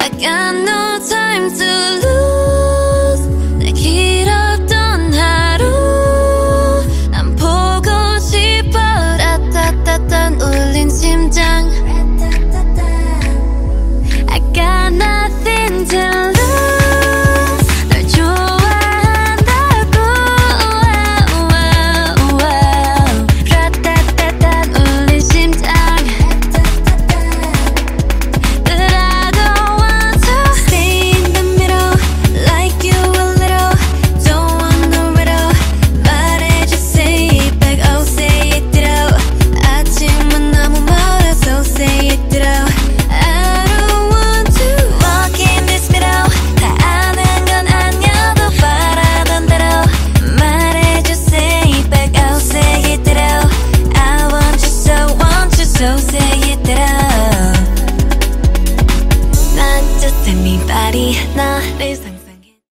I got no time to lose. 내 길었던 하루 난 보고 싶어. 라따따딴 울린 심장. I got nothing to lose. 널 좋아한다고. 라따따딴 울린 심장. But I don't want to stay in the middle like you a little. Don't want no riddle. 말해줘 say it back. Oh say it Ditto. 아침은 너무 멀어서 say it Ditto. I don't want to walk in this middle. 다 아는 건 아니어도 바라던 대로 말해줘 say it back. Oh say it Ditto. I want you so say it Ditto. Not just anybody. 나를